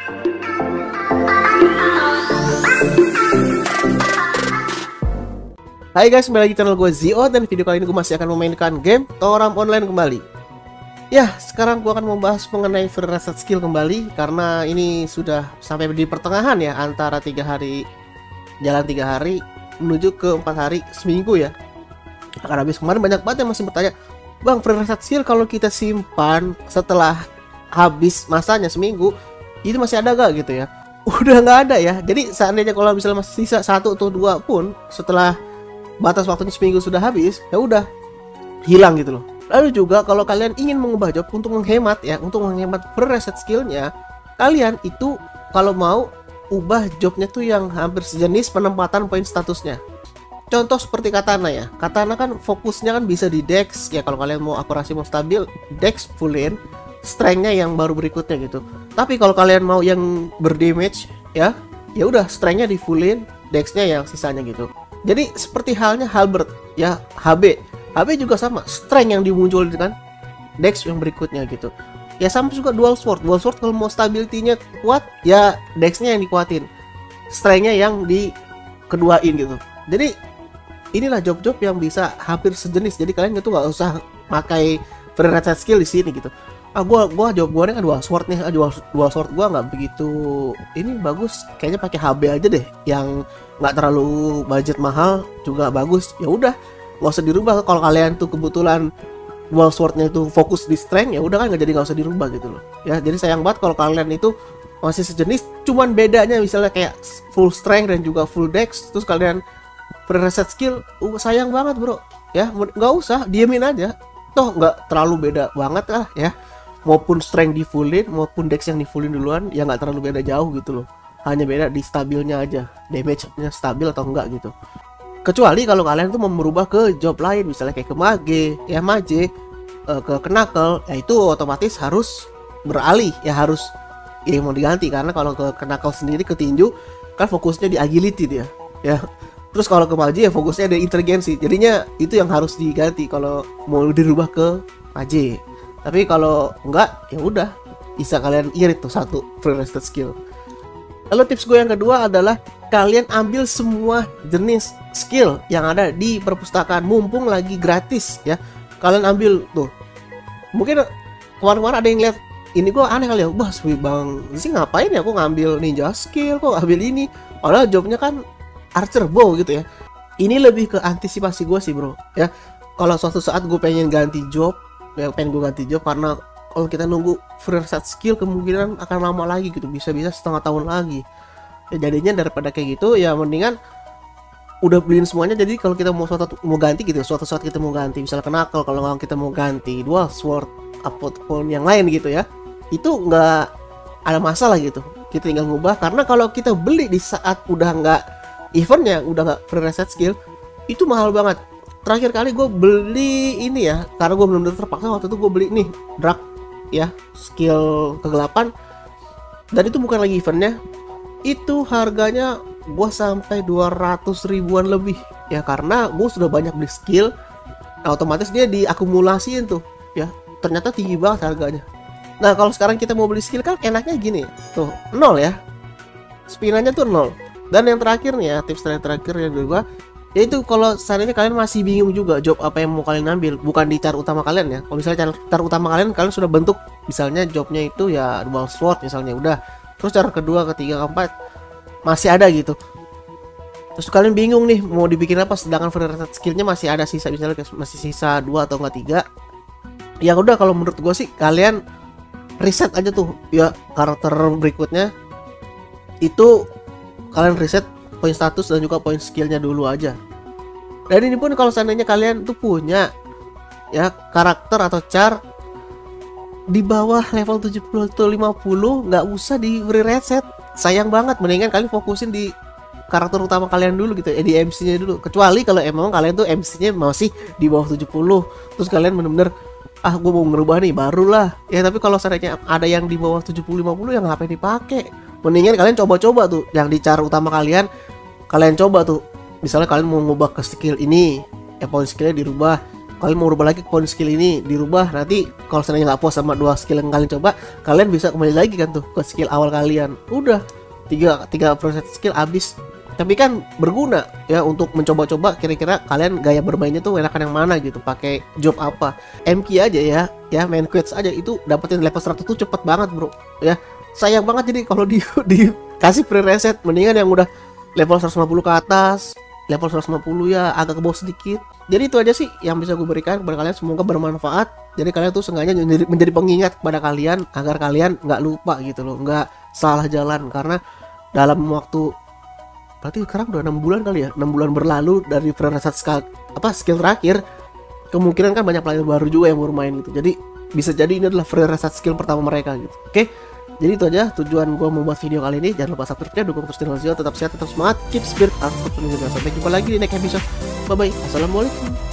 Hai guys, kembali lagi di channel gue Zio, dan video kali ini gue masih akan memainkan game Toram Online kembali. Ya, sekarang gue akan membahas mengenai free reset skill kembali, karena ini sudah sampai di pertengahan ya, antara 3 hari jalan 3 hari menuju ke 4 hari seminggu ya. Karena habis kemarin banyak banget yang masih bertanya, bang, free reset skill kalau kita simpan setelah habis masanya seminggu itu masih ada gak gitu ya? Udah nggak ada ya. Jadi seandainya kalau misalnya masih sisa 1 atau 2 pun setelah batas waktunya seminggu sudah habis, ya udah hilang gitu loh. Lalu juga kalau kalian ingin mengubah job untuk menghemat ya, untuk menghemat free reset skillnya, kalian itu kalau mau ubah jobnya tuh yang hampir sejenis penempatan poin statusnya. Contoh seperti Katana ya. Katana kan fokusnya kan bisa di dex ya, kalau kalian mau akurasi mau stabil, dex fullin, strength-nya yang baru berikutnya gitu. Tapi kalau kalian mau yang berdamage ya, ya udah strength-nya di fullin, dex-nya yang sisanya gitu. Jadi seperti halnya Halberd ya, HB juga sama, strength yang dimunculkan, dex yang berikutnya gitu. Ya sama juga dual sword kalau mau stability-nya kuat ya dex-nya yang dikuatin, strength-nya yang dikeduain gitu. Jadi inilah job-job yang bisa hampir sejenis. Jadi kalian itu nggak usah pakai free reset skill di sini gitu. Gua job gua kan dual sword nih, dual sword gua nggak begitu ini bagus, kayaknya pakai HB aja deh yang nggak terlalu budget mahal juga bagus. Ya udah nggak usah dirubah. Kalau kalian tuh kebetulan dual swordnya itu fokus di strength, ya udah kan nggak usah dirubah gitu loh ya. Jadi sayang banget kalau kalian itu masih sejenis, cuman bedanya misalnya kayak full strength dan juga full dex, terus kalian free reset skill, sayang banget bro ya. Nggak usah, diemin aja, toh nggak terlalu beda banget lah ya. Maupun strength di fullin maupun dex yang di fullin duluan ya nggak terlalu beda jauh gitu loh. Hanya beda di stabilnya aja, damage-nya stabil atau enggak gitu. Kecuali kalau kalian tuh mau merubah ke job lain, misalnya kayak ke mage, ya mage, ke knuckle, ya itu otomatis harus beralih ya, harus ya mau diganti. Karena kalau ke knuckle sendiri, ke tinju kan fokusnya di agility dia ya. Terus kalau ke mage ya fokusnya di inteligensi. Jadinya itu yang harus diganti kalau mau dirubah ke mage. Tapi kalau enggak ya udah bisa kalian irit tuh satu free reset skill. Lalu tips gue yang kedua adalah kalian ambil semua jenis skill yang ada di perpustakaan mumpung lagi gratis ya. Kalian ambil tuh. Mungkin kemarin-kemarin ada yang lihat ini, gue aneh kali ya, wah bang sih ngapain ya aku ngambil ninja skill, kok ambil ini, padahal jobnya kan archer bow gitu ya. Ini lebih ke antisipasi gue sih bro ya. Kalau suatu saat gue pengen ganti job ya, karena kalau kita nunggu free reset skill kemungkinan akan lama lagi gitu, bisa-bisa setengah tahun lagi ya. Jadinya daripada kayak gitu ya mendingan udah beliin semuanya. Jadi kalau kita mau ganti gitu, suatu saat kita mau ganti misalnya knuckle, kalau kita mau ganti dual sword ataupun yang lain gitu ya, itu nggak ada masalah gitu, kita tinggal ngubah. Karena kalau kita beli di saat udah nggak eventnya, udah nggak free reset skill, itu mahal banget. Terakhir kali gue beli ini ya, karena gue benar-benar terpaksa waktu itu, gue beli nih drag ya, skill kegelapan, dan itu bukan lagi eventnya. Itu harganya gue sampai 200 ribuan lebih ya, karena gue sudah banyak beli skill, nah, otomatis dia diakumulasiin tuh ya, ternyata tinggi banget harganya. Nah kalau sekarang kita mau beli skill kan enaknya gini tuh, 0 ya, spinannya tuh 0. Dan yang terakhir nih ya, tips terakhir yang gue, yaitu kalau seandainya kalian masih bingung juga job apa yang mau kalian ambil, bukan di cara utama kalian ya. Kalau misalnya cara utama kalian sudah bentuk, misalnya jobnya itu ya dual sword misalnya, udah. Terus cara kedua, ketiga, keempat masih ada gitu. Terus kalian bingung nih mau dibikin apa, sedangkan free reset skillnya masih ada sisa, misalnya masih sisa 2 atau enggak 3. Ya udah, kalau menurut gue sih kalian reset aja tuh ya karakter berikutnya. Itu kalian reset poin status dan juga poin skillnya dulu aja. Dan ini pun kalau seandainya kalian tuh punya ya karakter atau char di bawah level 70 atau 50, nggak usah di free reset, sayang banget. Mendingan kalian fokusin di karakter utama kalian dulu gitu ya, di MC-nya dulu. Kecuali kalau emang kalian tuh MC-nya masih di bawah 70, terus kalian bener-bener gue mau ngerubah nih, barulah ya. Tapi kalau seandainya ada yang di bawah 70-50, yang ngapain dipakai? Mendingan kalian coba-coba tuh yang di cara utama kalian, kalian coba tuh. Misalnya kalian mau ngubah ke skill ini, ya poin skillnya dirubah, kalian mau rubah lagi poin skill ini, dirubah nanti kalau seandainya nggak puas sama 2 skill yang kalian coba, kalian bisa kembali lagi kan tuh ke skill awal kalian. Udah tiga proses skill habis. Tapi kan berguna ya untuk mencoba-coba kira-kira kalian gaya bermainnya tuh enakan yang mana gitu, pakai job apa. MQ aja ya main quest aja itu dapetin level 100 tuh cepet banget bro ya. Sayang banget jadi kalau dikasih free reset, mendingan yang udah level 150 ke atas, level 150 ya agak ke bawah sedikit. Jadi itu aja sih yang bisa gue berikan kepada kalian, semoga bermanfaat. Jadi kalian tuh sengaja menjadi pengingat kepada kalian agar kalian nggak lupa gitu loh, nggak salah jalan. Karena dalam waktu berarti sekarang udah 6 bulan kali ya, 6 bulan berlalu dari free reset skill terakhir, kemungkinan kan banyak player baru juga yang baru main gitu. Jadi bisa jadi ini adalah free reset skill pertama mereka gitu. Oke, jadi itu aja tujuan gue membuat video kali ini. Jangan lupa subscribe, dukung terus channel Zio, tetap sehat, tetap semangat, keep spirit, sampai jumpa lagi di next episode. Bye bye, assalamualaikum.